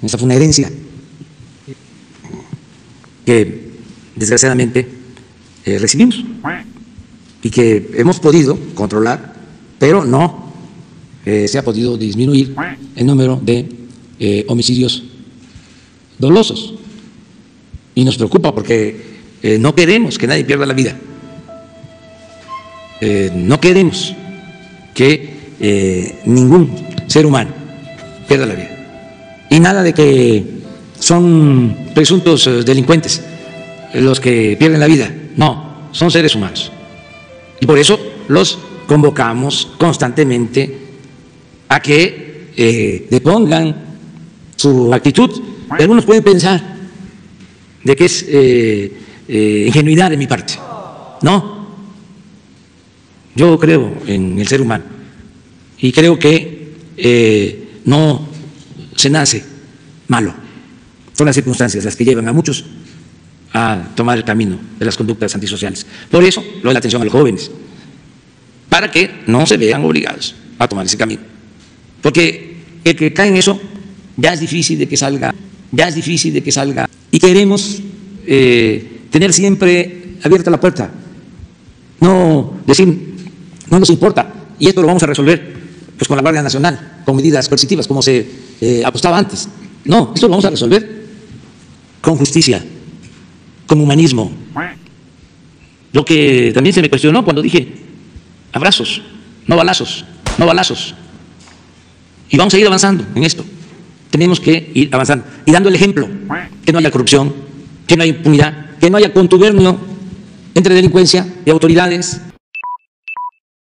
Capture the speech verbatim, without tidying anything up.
Esa fue una herencia que desgraciadamente eh, recibimos y que hemos podido controlar, pero no eh, se ha podido disminuir el número de eh, homicidios dolosos. Y nos preocupa porque eh, no queremos que nadie pierda la vida. Eh, no queremos que eh, ningún ser humano pierda la vida. Y nada de que son presuntos delincuentes los que pierden la vida. No, son seres humanos. Y por eso los convocamos constantemente a que eh, depongan su actitud. Algunos pueden pensar de que es eh, eh, ingenuidad de mi parte. No, yo creo en el ser humano y creo que eh, no se nace malo. Son las circunstancias las que llevan a muchos a tomar el camino de las conductas antisociales. Por eso, lo de la atención a los jóvenes, para que no se vean obligados a tomar ese camino. Porque el que cae en eso ya es difícil de que salga, ya es difícil de que salga. Y queremos eh, tener siempre abierta la puerta, no decir, no nos importa, y esto lo vamos a resolver pues con la Guardia Nacional, con medidas coercitivas, como se eh, apostaba antes. No, esto lo vamos a resolver con justicia, con humanismo. Lo que también se me cuestionó cuando dije abrazos, no balazos, no balazos. Y vamos a ir avanzando en esto. Tenemos que ir avanzando y dando el ejemplo, que no haya corrupción, que no haya impunidad, que no haya contubernio entre delincuencia y autoridades.